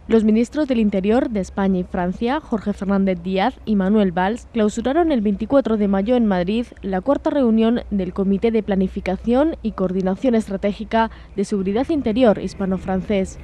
Los ministros del Interior de España y Francia, Jorge Fernández Díaz y Manuel Valls, clausuraron el 24 de mayo en Madrid la cuarta reunión del Comité de Planificación y Coordinación Estratégica de Seguridad Interior hispano-francés.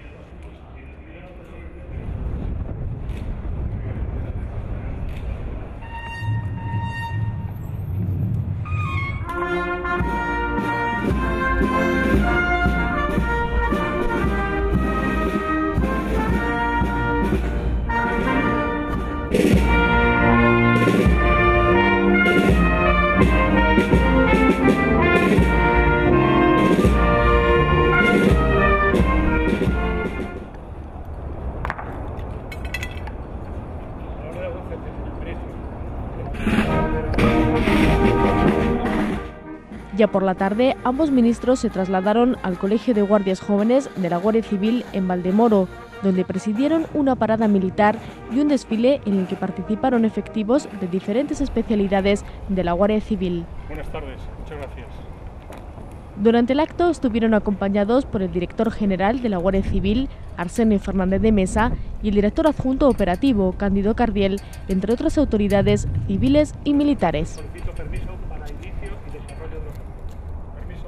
Ya por la tarde, ambos ministros se trasladaron al Colegio de Guardias Jóvenes de la Guardia Civil en Valdemoro, donde presidieron una parada militar y un desfile en el que participaron efectivos de diferentes especialidades de la Guardia Civil. Buenas tardes, muchas gracias. Durante el acto estuvieron acompañados por el director general de la Guardia Civil, Arsenio Fernández de Mesa, y el director adjunto operativo, Cándido Cardiel, entre otras autoridades civiles y militares. Solicito permiso para inicio y desarrollo de los actos. Permiso,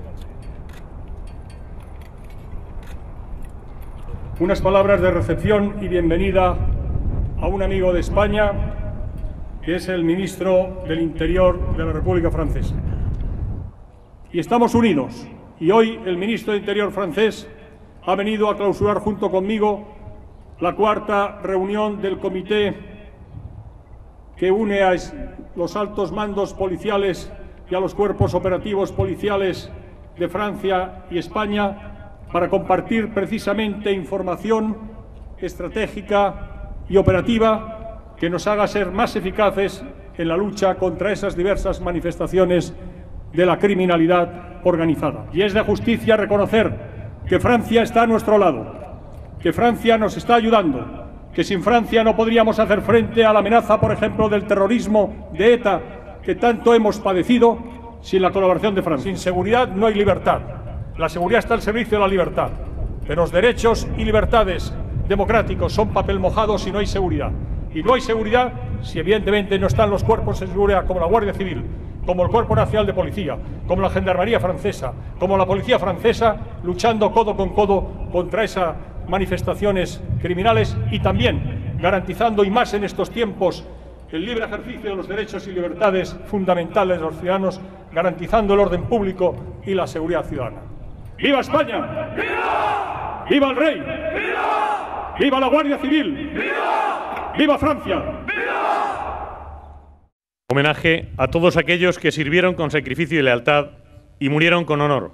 Unas palabras de recepción y bienvenida a un amigo de España, que es el ministro del Interior de la República Francesa. Y estamos unidos, y hoy el ministro de Interior francés ha venido a clausurar junto conmigo la cuarta reunión del comité que une a los altos mandos policiales y a los cuerpos operativos policiales de Francia y España para compartir precisamente información estratégica y operativa que nos haga ser más eficaces en la lucha contra esas diversas manifestaciones de la criminalidad organizada. Y es de justicia reconocer que Francia está a nuestro lado, que Francia nos está ayudando, que sin Francia no podríamos hacer frente a la amenaza, por ejemplo, del terrorismo de ETA que tanto hemos padecido sin la colaboración de Francia. Sin seguridad no hay libertad. La seguridad está al servicio de la libertad. Pero los derechos y libertades democráticos son papel mojado si no hay seguridad. Y no hay seguridad si evidentemente no están los cuerpos de seguridad como la Guardia Civil, como el Cuerpo Nacional de Policía, como la Gendarmería francesa, como la Policía francesa, luchando codo con codo contra esas manifestaciones criminales y también garantizando, y más en estos tiempos, el libre ejercicio de los derechos y libertades fundamentales de los ciudadanos, garantizando el orden público y la seguridad ciudadana. ¡Viva España! ¡Viva! ¡Viva el rey! ¡Viva! ¡Viva la Guardia Civil! ¡Viva! ¡Viva Francia! ¡Viva! Homenaje a todos aquellos que sirvieron con sacrificio y lealtad y murieron con honor.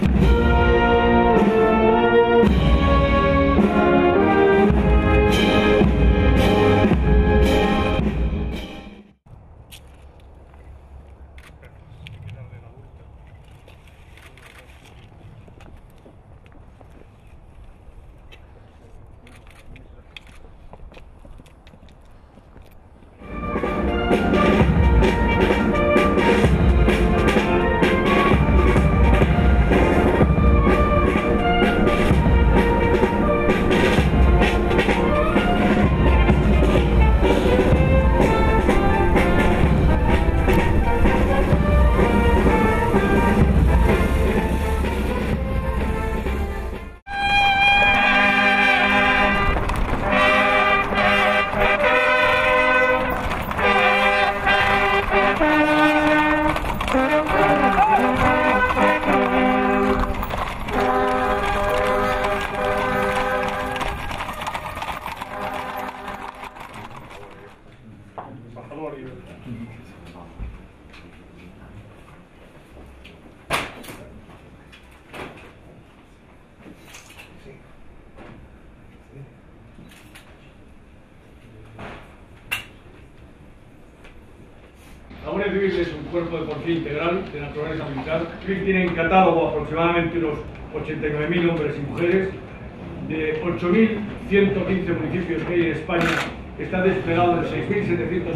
La Guardia Civil es un cuerpo de policía integral de naturaleza militar. Tiene en catálogo aproximadamente unos 89.000 hombres y mujeres. De 8.115 municipios que hay en España, está desplegado en 6.742.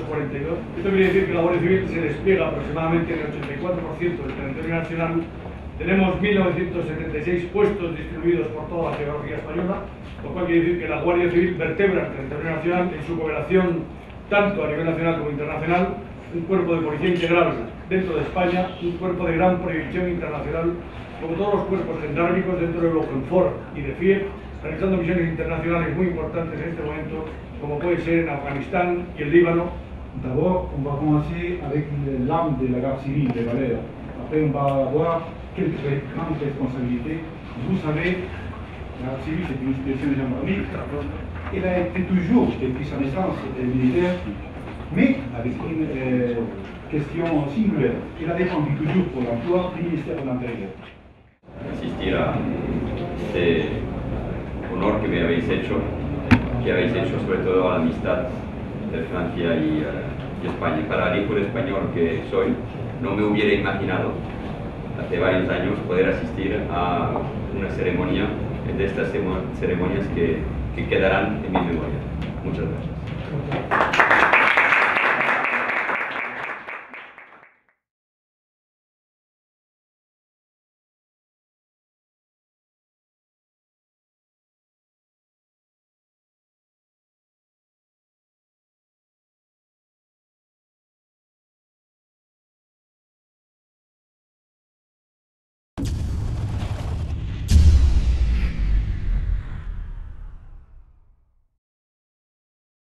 Esto quiere decir que la Guardia Civil se despliega aproximadamente en el 84% del territorio nacional Tenemos 1.976 puestos distribuidos por toda la geografía española, lo cual quiere decir que la Guardia Civil vertebra el territorio nacional en su cooperación tanto a nivel nacional como internacional, un cuerpo de policía integral dentro de España, un cuerpo de gran proyección internacional, como todos los cuerpos gendarmicos dentro de Euconfor y de FIE, realizando misiones internacionales muy importantes en este momento, como puede ser en Afganistán y el Líbano. D'abord, on va commencer avec l'arme de la garde civile, les valeurs. Après, on va avoir quelques grandes responsabilités. Vous savez, la garde civile, c'est une institution de gendarmerie. Elle a été toujours, depuis sa naissance, militaire, mais avec une question singulière. Elle a défendu toujours pour l'emploi du ministère de l'Intérieur. Asistir a este honor que me habéis hecho sobre todo a la amistad de Francia y España. Para el hijo de español que soy, no me hubiera imaginado hace varios años poder asistir a una ceremonia de estas ceremonias que quedarán en mi memoria. Muchas gracias.